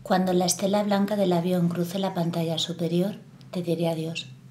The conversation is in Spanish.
Cuando la estela blanca del avión cruce la pantalla superior, te diré adiós.